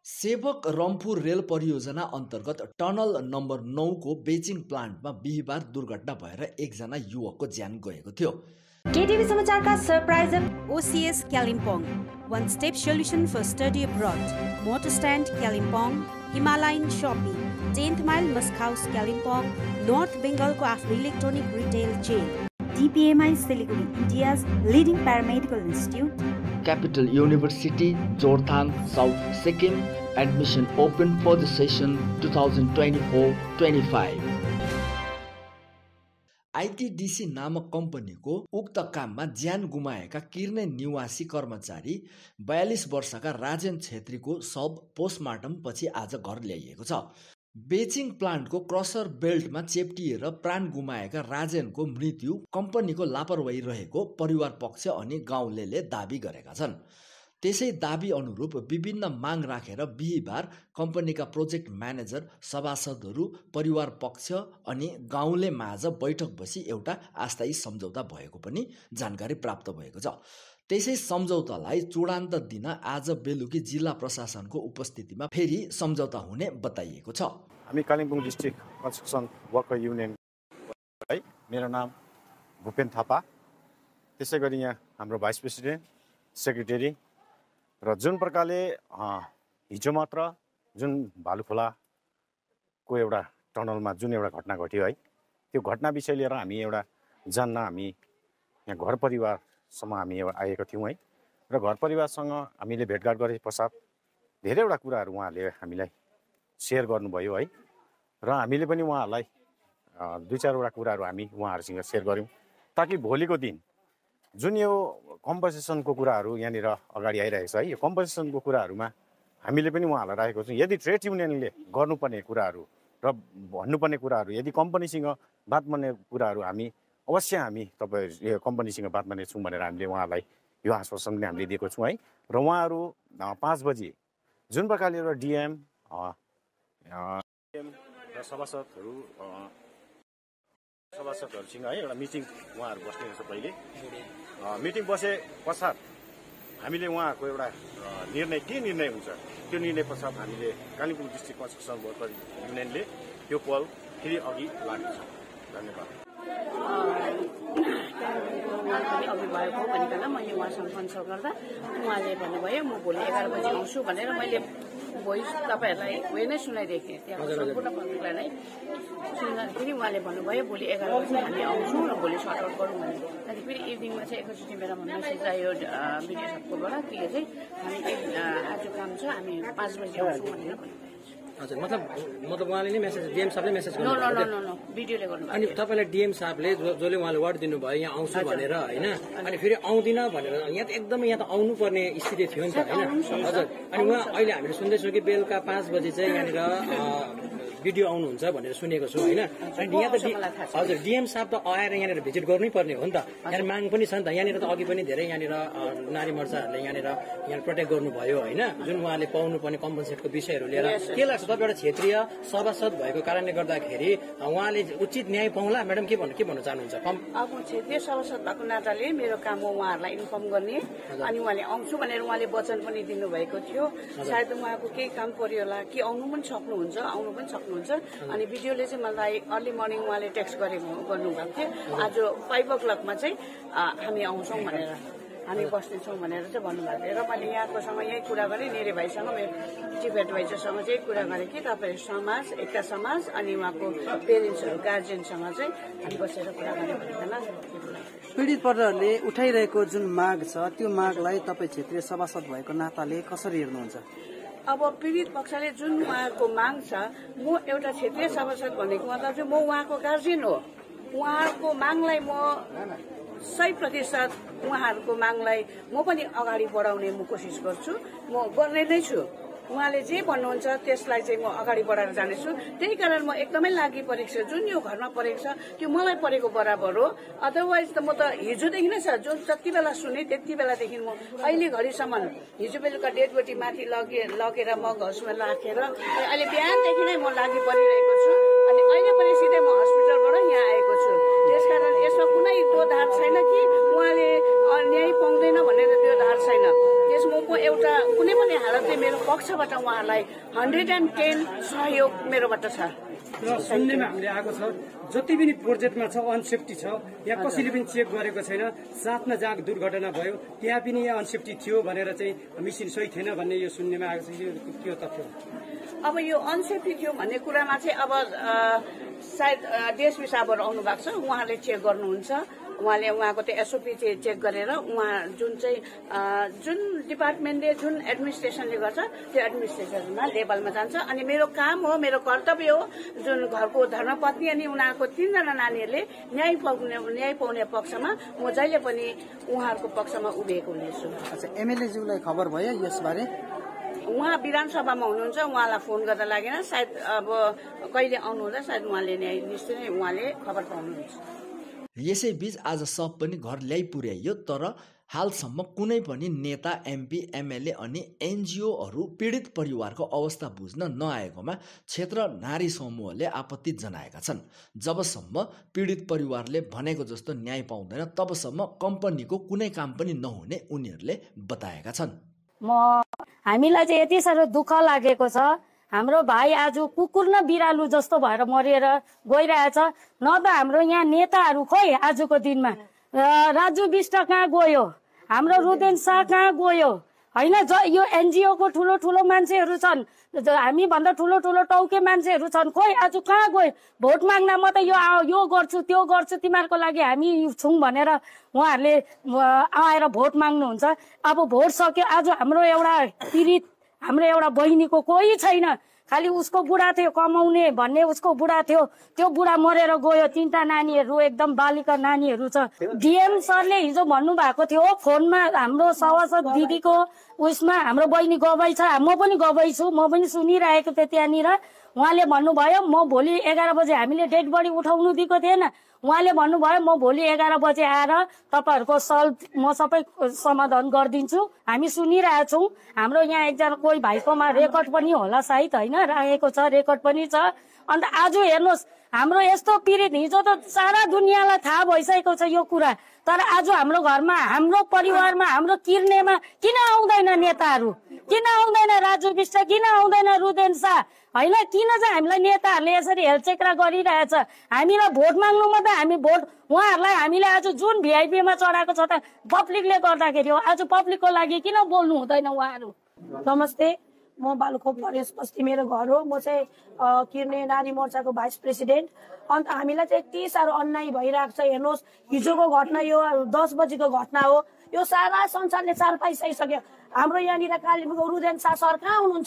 सेवक रम्फू रेल परियोजना अन्तर्गत टनल नम्बर 9 को बेचिङ प्लान्टमा बिहिबार दुर्घटना भएर एकजना युवकको ज्यान गएको थियो। केटिभी समाचारका surprise OCS Kalimpong, one step solution for study abroad, motor stand Kalimpong, Himalayan shopping, 10th mile Musk House Kalimpong, North Bengal को आफ्नो electronic retail chain, DPMI Siliguri, India's leading paramedical institute, Capital University, Jorthang, South Sikkim. Admission open for the session 2024-25. ITDC नामक कम्पनीको उक्त काममा ज्यान गुमाएका किर्ने निवासी कर्मचारी 42 वर्षका राजेन छेत्रीको शव पोस्टमार्टम पछि आज घर ल्याइएको छ। बेचिङ प्लान्टको क्रसर बेल्टमा चेप्टिएर प्राण गुमाएका राजेनको मृत्यु कम्पनीको लापरवाही रहेको परिवार पक्ष अनि गाउँलेले दाबी गरेका छन्। त्यसै दाबी अनुरूप विभिन्न माग राखेर बिहिबार कम्पनीका प्रोजेक्ट म्यानेजर, सभासदहरू, परिवार पक्ष अनि गाउँले माझ बैठक बसी एउटा अस्थायी सम्झौता भएको पनि जानकारी प्राप्त भएको छ। त्यसै सम्झौतालाई चूडान्त दिन आज बेलुकी जिल्ला प्रशासनको उपस्थितिमा फेरि सम्झौता हुने बताइएको छ। हामी Kalimpong district construction worker union है, मेरो नाम भूपेन थापा, त्यसै गरी यहाँ हाम्रो भाइस प्रेसिडेन्ट, सेक्रेटरी र जुन प्रकारले हिजो मात्र जुन भालुखोलाको एउटा टनलमा जुन एउटा घटना घट्यो है, त्यो घटना विषय लिएर हामी एउटा जान्न हामी यहाँ घर परिवारसम्म हामी आएका थियौँ है, र घर परिवारसँग हामीले भेटघाट गरे पश्चात धेरैवटा कुराहरू उहाँहरूले हामीलाई सेयर गर्नुभयो है, र हामीले पनि उहाँहरूलाई दुई चारवटा कुराहरू हामी उहाँहरूसँग सेयर गऱ्यौँ ताकि भोलिको दिन जुन यो कम्पनसेसनको कुराहरू यहाँनिर अगाडि आइरहेको छ है, यो कम्पनसेसनको कुराहरूमा हामीले पनि उहाँहरूलाई राखेको छौँ। यदि ट्रेड युनियनले गर्नुपर्ने कुराहरू र भन्नुपर्ने कुराहरू, यदि कम्पनीसँग बात मार्ने कुराहरू हामी अवश्य हामी तपाईँ यो कम्पनीसँग बात मार्नेछौँ भनेर हामीले उहाँहरूलाई यो आश्वासन पनि हामीले दिएको छौँ है। र उहाँहरू 5 बजी जुन प्रकारले एउटा डिएम र सभासदहरूसँग है एउटा मिटिङ उहाँहरू बस्ने रहेछ। पहिले मिटिङ बसे पश्चात हामीले उहाँहरूको एउटा निर्णय के निर्णय हुन्छ त्यो निर्णय पश्चात हामीले कालिम्पोङ डिस्ट्रिक्ट कन्स्ट्रक्सन वर्कर युनियनले त्यो पहल फेरि अघि लानेछ। धन्यवाद। अघि भएको भनिकन मैले उहाँसँग कन्सल्ट गर्दा उहाँले भन्नुभयो म भोलि 11 बजी आउँछु भनेर मैले भोइस तपाईँहरूलाई उयो नै सुनाइदिएको थिएँ। त्यहाँ सम्पूर्ण पब्लिकलाई नै सुन्दाखेरि उहाँले भन्नुभयो भोलि 11 बजी हामी आउँछौँ र भोलि सर्ट आउट गरौँ भने। त्यहाँदेखि फेरि इभिनिङमा चाहिँ एकैचोटि मेरोमा मेसेज आयो भिडियो सबकोबाट कि चाहिँ हामी आज काम छ हामी 5 बजी आउँछौँ भनेर भन्नुभयो। हजुर, मतलब उहाँले नै मेसेज डिएम साहबले मेसेज गर्नु भिडियोले गर्नु। अनि तपाईँलाई डिएम साहबले जसले उहाँले वर्ड दिनुभयो यहाँ आउँछु भनेर होइन, अनि फेरि आउँदिन भनेर यहाँ त एकदमै यहाँ त आउनुपर्ने स्थिति थियो नि त होइन। हजुर, अनि उहाँ अहिले हामीले सुन्दैछौँ कि बेलुका 5 बजी चाहिँ यहाँनिर भिडियो आउनुहुन्छ भनेर सुनेको छु होइन। अनि यहाँ त हजुर डिएम साहब त आएर यहाँनिर भिजिट गर्नै पर्ने हो नि त, यहाँ माग पनि छ नि त। यहाँनिर त अघि पनि धेरै यहाँनिर नारी मोर्चाहरूले यहाँ प्रोटेक्ट गर्नुभयो होइन, जुन उहाँले पाउनुपर्ने कम्पनसेटको विषयहरू लिएर। के लाग्छ तपाईँ एउटा क्षेत्रीय सभासद भएको कारणले गर्दाखेरि उहाँले उचित न्याय पाउला? म्याडम के भन्न चाहनुहुन्छ? अब क्षेत्रीय सभासद भएको नाताले मेरो काम हो उहाँहरूलाई इन्फर्म गर्ने, अनि उहाँले आउँछु भनेर उहाँले वचन पनि दिनुभएको थियो। सायद उहाँको केही काम पर्यो होला कि आउनु पनि सक्नुहुन्छ, आउनु पनि सक्नुहुन्छ। अनि भिडियोले चाहिँ मलाई अर्ली मर्निङ उहाँले टेक्स्ट गर्नुभएको थियो आज 5 o'clock चाहिँ हामी आउँछौँ भनेर, हामी बस्नेछौँ भनेर चाहिँ भन्नुभएको थियो। र मैले यहाँकोसँग यही कुरा गरेँ, नेरे भाइसँग मेरो चिफ एडभाइजरसँग चाहिँ कुरा गरेँ कि तपाईँ समाज, एकता समाज अनि उहाँको पेरेन्ट्सहरू गार्जियनसँग चाहिँ हामी बसेर कुरा गर्ने भनिकन पीडित परिवारले उठाइरहेको जुन माग छ त्यो मागलाई तपाईँ क्षेत्रीय सभासद भएको नाताले कसरी हेर्नुहुन्छ? अब पीडित पक्षले जुन उहाँको माग छ, म एउटा क्षेत्रीय सभासद भनेको मतलब चाहिँ म उहाँको गार्जियन हो। उहाँहरूको मागलाई म 100% उहाँहरूको मागलाई म पनि अगाडि बढाउने म कोसिस गर्छु, म गर्ने नै छु। उहाँले जे भन्नुहुन्छ त्यसलाई चाहिँ म अगाडि बढाएर जानेछु। त्यही कारण म एकदमै लागि परेको छ। जुन यो घरमा परेको छ त्यो मलाई परेको बराबर हो। अदरवाइज त म त हिजोदेखि नै छ, जुन जति बेला सुने त्यति बेलादेखि म अहिले घडीसम्म हिजो बेलुका डेड बोडी माथि लगेर म घरमा राखेर अहिले बिहानदेखि नै म लागि परिरहेको छु। अनि अहिले पनि सिधै म हस्पिटलबाट यहाँ आएको छु। त्यसकारण यसमा कुनै त्यो धार छैन कि उहाँले न्याय पाउँदैन भनेर त्यो धार छैन। त्यसमा म एउटा कुनै पनि हालतले मेरो पक्षबाट उहाँलाई 110 सहयोग मेरोबाट छ। र सुन्नेमा हामीले आएको छ जति पनि प्रोजेक्टमा छ अनसेफ्टी छ, यहाँ कसैले पनि चेक गरेको छैन। साथमा जहाँ दुर्घटना भयो त्यहाँ पनि यहाँ अनसेफ्टी थियो भनेर चाहिँ मिसिन सही थिएन भन्ने यो सुन्नेमा आएको छ। यो के हो तथ्य? अब यो अनसेफ्टी थियो भन्ने कुरामा चाहिँ अब सायद डिएसपी साहबहरू आउनु भएको छ, उहाँले चेक गर्नुहुन्छ। उहाँले उहाँको त्यो एसओपी चाहिँ चेक गरेर उहाँ जुन डिपार्टमेन्टले जुन एडमिनिस्ट्रेसनले गर्छ त्यो एडमिनिस्ट्रेसनमा लेभलमा जान्छ। अनि मेरो काम हो, मेरो कर्तव्य हो, जुन घरको धर्मपत्नी अनि उनीहरूको 3 जना नानीहरूले न्याय पाउने पक्षमा म जहिले पनि उहाँहरूको पक्षमा उभिएको हुनेछु। अच्छा, एमएलए ज्यूलाई खबर भयो यसबारे? उहाँ विधानसभामा हुनुहुन्छ, उहाँलाई फोन गर्दा लागेन। सायद अब कहिले आउनुहुँदा सायद उहाँले निश्चय नै उहाँले खबर पाउनुहुन्छ। यसैबीच आज सब पनि घर ल्याइ पुर्याइयो, तर हालसम्म कुनै पनि नेता, एमपी, एमएलए अनि एनजिओहरू पीडित परिवारको अवस्था बुझ्न नआएकोमा क्षेत्र नारी समूहले आपत्ति जनाएका छन्। जबसम्म पीडित परिवारले भनेको जस्तो न्याय पाउँदैन तबसम्म कम्पनीको कुनै काम पनि नहुने उनीहरूले बताएका छन्। हामीलाई चाहिँ यति साह्रो दुःख लागेको छ। हाम्रो भाइ आज कुकुर न बिरालु जस्तो भएर मरेर गइरहेछ। न त हाम्रो यहाँ नेताहरू खोइ आजको दिनमा, राजु बिष्ट कहाँ गयो, हाम्रो रुदेन शाह कहाँ गयो होइन? यो एनजिओको ठुलो ठुलो मान्छेहरू छन्, हामी भन्दा ठुलो ठुलो टाउके मान्छेहरू छन्, खोइ आज कहाँ गयो? भोट माग्न म त यो गर्छु त्यो गर्छु तिमीहरूको लागि हामी छौँ भनेर उहाँहरूले आएर भोट माग्नुहुन्छ। अब भोट सक्यो, आज हाम्रो एउटा पीडित, हाम्रो एउटा बहिनीको कोही छैन, खालि उसको बुढा थियो कमाउने भन्ने, उसको बुढा थियो, त्यो बुढा मरेर गयो। 3टा नानीहरू एकदम बालिका नानीहरू छ। डिएम सरले हिजो भन्नुभएको थियो फोनमा, हाम्रो सभासद दिदीको उसमा हाम्रो बहिनी गवाई छ, म पनि गवाई छु, म पनि सुनिरहेको थिएँ त्यहाँनिर। उहाँले भन्नुभयो म भोलि 11 बजे, हामीले डेड बडी उठाउनु दिएको थिएन, उहाँले भन्नुभयो म भोलि 11 बजे आएर तपाईँहरूको म सबै समाधान गरिदिन्छु। हामी सुनिरहेछौँ। हाम्रो यहाँ एकजना कोही भाइकोमा रेकर्ड पनि होला सायद होइन, राखेको छ, रेकर्ड पनि छ। अन्त आज हेर्नुहोस् हाम्रो यस्तो पीडित, हिजो त सारा दुनियाँलाई थाहा भइसकेको छ यो कुरा, तर आज हाम्रो घरमा, हाम्रो परिवारमा, हाम्रो किर्नेमा किन आउँदैन नेताहरू? किन आउँदैन राजु बिष्ट? किन आउँदैन रुदेन शाह? होइन, किन चाहिँ हामीलाई नेताहरूले यसरी हेलचेक्रा गरिरहेछ? हामीलाई भोट माग्नु मात्रै, हामी भोट उहाँहरूलाई हामीले आज जुन भिआइपीमा चढाएको छ त पब्लिकले गर्दाखेरि हो। आज पब्लिकको लागि किन बोल्नु हुँदैन उहाँहरू? नमस्ते, म बालुखोप परेश बस्ती मेरो घर हो। म चाहिँ किर्ने नारी मोर्चाको भाइस प्रेसिडेन्ट। अन्त हामीलाई चाहिँ यति साह्रो अन्याय भइरहेको छ। हेर्नुहोस्, हिजोको घटना यो 10 बजीको घटना हो। यो सारा संसारले चाल पाइसकिसक्यो। हाम्रो यहाँनिर कालिम्पोङको रुदेन शाह सर कहाँ हुनुहुन्छ?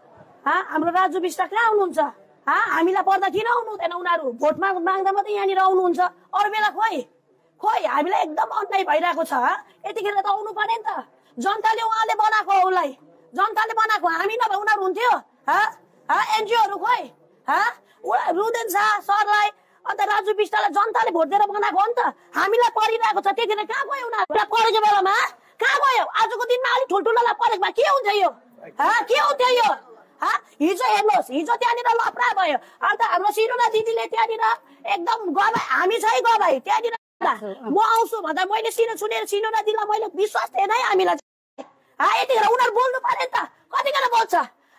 हाम्रो राजु बिष्ट कहाँ हुनुहुन्छ? हामीलाई पर्दा किन आउनु हुँदैन? उनीहरू भोट माग्दा मात्रै यहाँनिर आउनुहुन्छ, अरू बेला खोइ हामीलाई एकदम अन्याय भइरहेको छ। यतिखेर त आउनु पर्यो नि त। जनताले उहाँले बनाएको हो, उसलाई जनताले बनाएको, हामी नभए उनीहरू हुन्थ्यो? एनजिओहरू खोइ रुदेन शाह सरलाई अन्त राजु बिष्टलाई जनताले भोट दिएर बनाएको हो नि त। हामीलाई परिरहेको छ, त्यतिखेर कहाँ गयो उनीहरू? परेको बेलामा कहाँ गयो? आजको दिनमा अलिक ठुल्ठुलोलाई परेको भए के हुन्छ यो? के हुन्थ्यो यो? हिजो हेर्नुहोस्, हिजो त्यहाँनिर लफडा भयो। अन्त हाम्रो सिरुना दिदीले त्यहाँनिर एकदम गवाई, हामी चाहिँ गवाई त्यहाँनिर म आउँछु भन्दा मैले सुनेर सिरुना दिदीलाई मैले विश्वास थिएन है हामीलाई। यतिखेर उनीहरू बोल्नु पर्यो नि त। कतिखेर बोल्छ?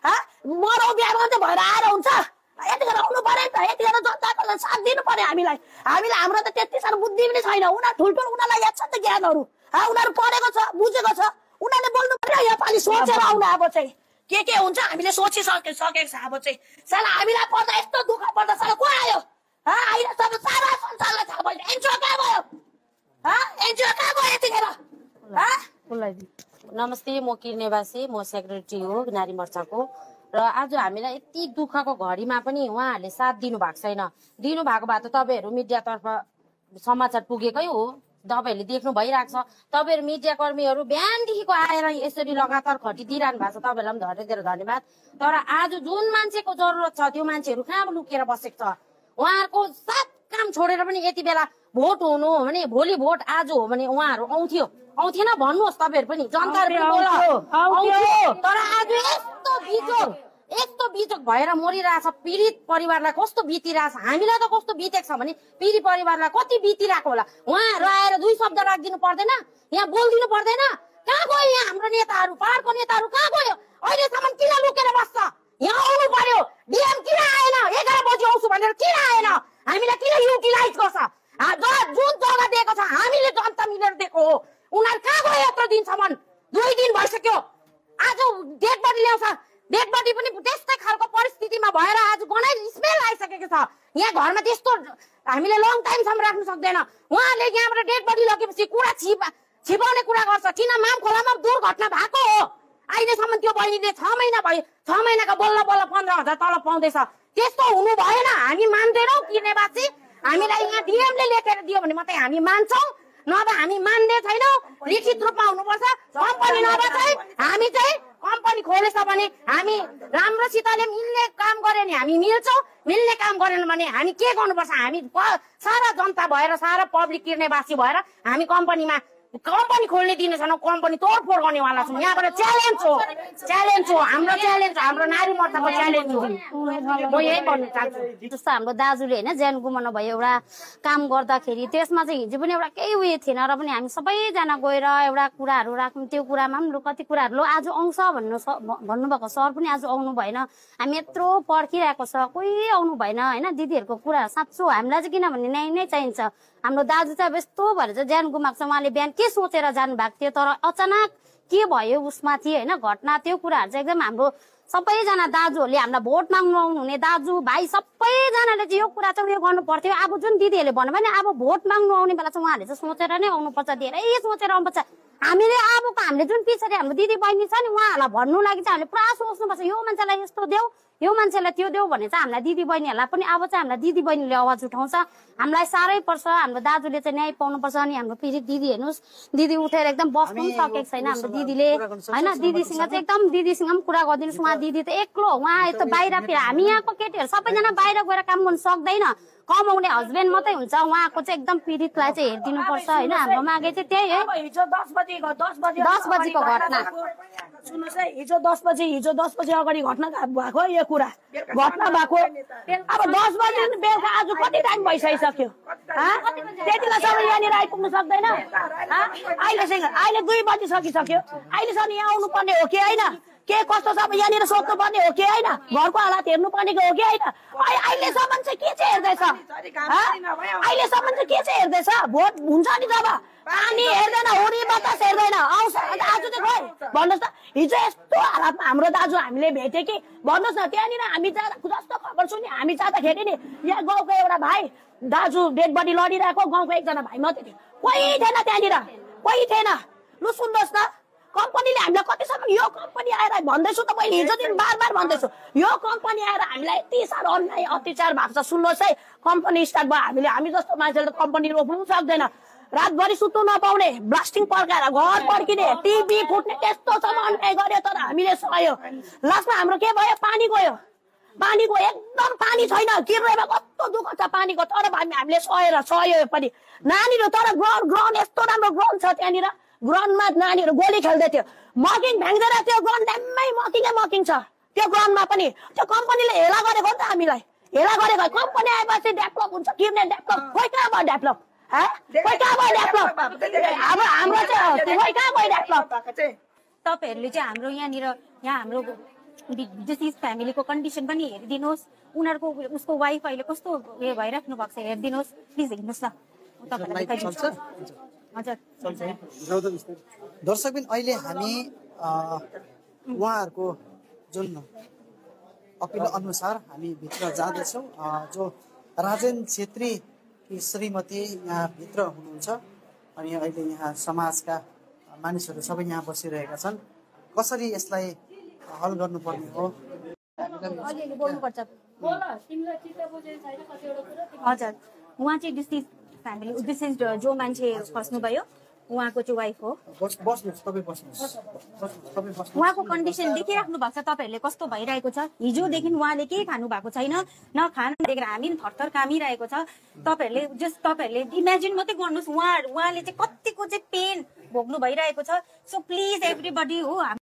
मरौ बिहा मात्रै भएर आएर हुन्छ? यतिखेर आउनु पर्यो नि त। यतिखेर जनताको साथ दिनु पर्यो हामीलाई। हाम्रो त त्यति साह्रो बुद्धि पनि छैन। उनीहरू ठुल्ठुलो, उनीहरूलाई याद छ नि त ज्ञानहरू। उनीहरू पढेको छ, बुझेको छ, उनीहरूले बोल्नु पर्यो। योपालि सोचेर आउनु अब चाहिँ के हुन्छ हामीले सोचिसकेको छ। अब चाहिँ साला हामीलाई पर्दा यस्तो दुःख पर्दा साला को आयो? अहिले सब सारा संसारलाई थाहा भयो। एनजिओ कहाँ गयो? एनजिओ कहाँ गयो यतिखेर? नमस्ते, म किर्नेवासी, म सेक्रेटरी हो नारी मोर्चाको। र आज हामीलाई यति दुःखको घडीमा पनि उहाँहरूले साथ दिनु भएको छैन। दिनुभएको भए त तपाईँहरू मिडियातर्फ समाचार पुगेकै हो, तपाईँहरूले देख्नु भइरहेको छ। तपाईँहरू मिडिया कर्मीहरू बिहानदेखिको आएर यसरी लगातार खटिदिइरहनु भएको छ, तपाईँहरूलाई पनि धेरै धेरै धन्यवाद। तर आज जुन मान्छेको जरुरत छ त्यो मान्छेहरू कहाँ लुकेर बसेको छ? उहाँहरूको सब काम छोडेर पनि यति बेला भोट हुनु हो भने, भोलि भोट आज हो भने उहाँहरू आउँथेन भन्नुहोस्। तपाईँहरू पनि जनताहरू आउँथ्यो, तर आज यस्तो बिजोग भएर मरिरहेछ। पीडित परिवारलाई कस्तो बितिरहेछ, हामीलाई त कस्तो बितेको छ भने पीडित परिवारलाई कति बितिरहेको होला। उहाँहरू आएर 2 शब्द राखिदिनु पर्दैन? यहाँ बोलिदिनु पर्दैन? कहाँ गयो यहाँ हाम्रो नेताहरू, पहाडको नेताहरू कहाँ गयो? अहिलेसम्म किन लुकेर बस्छ? यहाँ आउनु पर्यो। डिएम किन आएन? 11 बजी आउँछु भनेर किन आएन? हामीलाई किन युटिलाइज गर्छ? जुन जग्गा दिएको छ हामीले जनता मिलेर दिएको हो। उनीहरू कहाँ गयो यत्रो दिनसम्म? 2 दिन भइसक्यो। आज डेड बडी ल्याउँछ। डेड बडी पनि त्यस्तै खालको परिस्थितिमा भएर आज गनाइ स्मेल आइसकेको छ। यहाँ घरमा त्यस्तो हामीले लङ टाइमसम्म राख्नु सक्दैन। उहाँले यहाँबाट डेड बडी लगेपछि कुरा छिपाउने कुरा गर्छ। किन माम खोलामा दुर्घटना भएको हो? अहिलेसम्म त्यो बहिनीले 6 महिना भयो, 6 महिनाको बल्ल 15,000 तलब पाउँदैछ। त्यस्तो हुनु भएन। हामी मान्दैनौँ किर्नेवासी। हामीलाई यहाँ डिएमले लेखेर दियो भने मात्रै हामी मान्छौँ, नभए हामी मान्ने छैनौँ। लिखित रूपमा हुनुपर्छ। कम्पनी नभए चाहिँ हामी चाहिँ कम्पनी खोलेछ भने हामी राम्रोसितले मिल्ने काम गऱ्यो भने हामी मिल्छौँ, मिल्ने काम गरेन भने हामी के गर्नुपर्छ? हामी सारा जनता भएर, सारा पब्लिक किर्नेवासी भएर हामी कम्पनी खोल्ने दिने छैनौँ। कम्पनी तोडफोड गर्नेवाला छौँ। यहाँबाट च्यालेन्ज हो, हाम्रो च्यालेन्ज, हाम्रो नारी मोर्चाको च्यालेन्ज हो। म यही भन्नु चाहन्छु। जस्तो हाम्रो दाजुले होइन ज्यान गुमाउनु भयो एउटा काम गर्दाखेरि, त्यसमा चाहिँ हिजो पनि एउटा केही उयो थिएन र पनि हामी सबैजना गएर एउटा कुराहरू राख्यौँ। त्यो कुरामा पनि कति कुराहरू आज आउँछ भन्नुभएको सर पनि आज आउनु भएन। हामी यत्रो पर्खिरहेको छ, कोही आउनु भएन होइन। दिदीहरूको कुरा साँच्चो हामीलाई चाहिँ किनभने न्याय नै चाहिन्छ। हाम्रो दाजु चाहिँ अब यस्तो भएर चाहिँ ज्यान गुमाएको छ। उहाँले बिहान के सोचेर जानु भएको थियो, तर अचानक के भयो उसमा थियो होइन घटना। त्यो कुराहरू चाहिँ एकदम हाम्रो सबैजना दाजुहरूले हामीलाई भोट माग्नु आउनुहुने दाजु भाइ सबैजनाले चाहिँ यो कुरा चाहिँ उयो गर्नु पर्थ्यो। अब जुन दिदीहरूले भन्नु भने अब भोट माग्नु आउने बेला चाहिँ उहाँहरूले चाहिँ सोचेर नै आउनुपर्छ, धेरै सोचेर आउनुपर्छ। हामीले जुन पछाडि हाम्रो दिदी बहिनी छ नि उहाँहरूलाई भन्नु लागि चाहिँ हामीले पुरा सोच्नुपर्छ। यो मान्छेलाई यस्तो देऊ, यो मान्छेलाई त्यो देऊ भने चाहिँ हामीलाई दिदी बहिनीहरूलाई पनि अब चाहिँ हामीलाई दिदी बहिनीले आवाज उठाउँछ। हामीलाई साह्रै पर्छ। हाम्रो दाजुले चाहिँ न्याय पाउनुपर्छ। अनि हाम्रो पीडित दिदी हेर्नुहोस्, दिदी उठेर एकदम बस्नु पनि सकेको छैन हाम्रो दिदीले होइन। दिदीसँग चाहिँ एकदम दिदीसँग पनि कुरा गरिदिनुहोस्। उहाँ दिदी त एक्लो, उहाँ यस्तो बाहिर हामी यहाँको केटीहरू सबैजना बाहिर गएर काम गर्नु सक्दैन। कमाउने हस्बेन्ड मात्रै हुन्छ। उहाँको चाहिँ एकदम पीडितलाई चाहिँ हेरिदिनु पर्छ होइन। हाम्रो मागे चाहिँ त्यही है। हिजो 10 बजीको घटना सुन्नुहोस् है। हिजो 10 बजी अगाडि घटना भएको यो कुरा घटना भएको। अब 10 बजी बेलुका आज कति टाइम भइसकिसक्यो? त्यतिखेरसम्म यहाँनिर आइपुग्नु सक्दैन? अहिले 2 बजी सकिसक्यो। अहिलेसम्म यहाँ आउनु पर्ने हो कि होइन? के कस्तो छ यहाँनिर सोध्नु पर्ने हो कि होइन? घरको हालत हेर्नु पर्ने हो कि होइन? अहिलेसम्म चाहिँ के चाहिँ हेर्दैछ? अहिलेसम्म चाहिँ के चाहिँ हेर्दैछ? भोट हुन्छ नि जब पानी हेर्दैन, हुरी बतास हेर्दैन, आउँछ। आज चाहिँ खै भन्नुहोस् त, हिजो यस्तो हालतमा हाम्रो दाजु हामीले भेटे कि भन्नुहोस् न। त्यहाँनिर हामी जाँदा जस्तो खबर सुन्यो, हामी जाँदाखेरि नि यहाँ गाउँको एउटा भाइ दाजु डेड बडी लडिरहेको, गाउँको एकजना भाइ मात्रै थियो, कोही थिएन त्यहाँनिर, कोही थिएन। लु सुन्नुहोस् न, कम्पनीले हामीलाई कतिसम्म यो कम्पनी आएर भन्दैछु त मैले हिजो दिन बार भन्दैछु, यो कम्पनी आएर हामीलाई यति साह्रो अन्याय अत्याचार भएको छ। सुन्नुहोस् है, कम्पनी स्टार्ट भयो हामी जस्तो मान्छेले त कम्पनी रोक्नु सक्दैन। रातभरि सुत्नु नपाउने, ब्लास्टिङ पड्काएर घर पड्किने, टिभी फुट्ने त्यस्तोसम्म अन्याय गर्यो। तर हामीले सक्यो। लास्टमा हाम्रो के भयो? पानी गयो एकदम पानी छैन। किर्नेमा कस्तो दुःख छ पानीको, तर हामीले सह्यो पनि नानीहरू। तर ग्राउन्ड यस्तो राम्रो ग्राउन्ड छ त्यहाँनिर, ग्राउन्डमा नानीहरू गोली खेल्दै थियो, मकिङ फ्याँक्दैन। त्यो ग्राउन्ड ड्याम्मै मकिङ छ त्यो ग्राउन्डमा पनि। त्यो कम्पनीले हेला गरेको नि त हामीलाई, हेला गरेको। कम्पनी आएपछि डेभलप हुन्छ, किर्ने डेभलप खोइ कहाँ भयो डेभलप? तपाईँहरूले चाहिँ हाम्रो यहाँनिर हाम्रो डिसिज फ्यामिलीको कन्डिसन पनि हेरिदिनुहोस्। उनीहरूको उसको वाइफ अहिले कस्तो उयो भइराख्नु भएको छ हेरिदिनुहोस् प्लिज, हेर्नुहोस् न। हजुर दर्शकबिन, अहिले हामी उहाँहरूको जुन अपिल अनुसार हामी भित्र जाँदैछौँ। जो राजेन छेत्री श्रीमती यहाँ भित्र हुनुहुन्छ अनि अहिले यहाँ समाजका मानिसहरू सबै यहाँ बसिरहेका छन्। कसरी यसलाई हल गर्नुपर्ने हो? हजुर, उहाँ चाहिँ डिसिज फ्यामिली, डिसिज जो मान्छे फस्नुभयो उहाँको चाहिँ वाइफ हो। उहाँको कन्डिसन देखिराख्नु भएको छ तपाईँहरूले कस्तो भइरहेको छ। हिजोदेखि उहाँले केही खानु भएको छैन, न खाना देखेर हामी थरथर कामिरहेको छ। तपाईँहरूले इमेजिन मात्रै गर्नुहोस्, उहाँले चाहिँ कतिको चाहिँ पेन भोग्नु भइरहेको छ। सो प्लिज एभ्रीबडी हो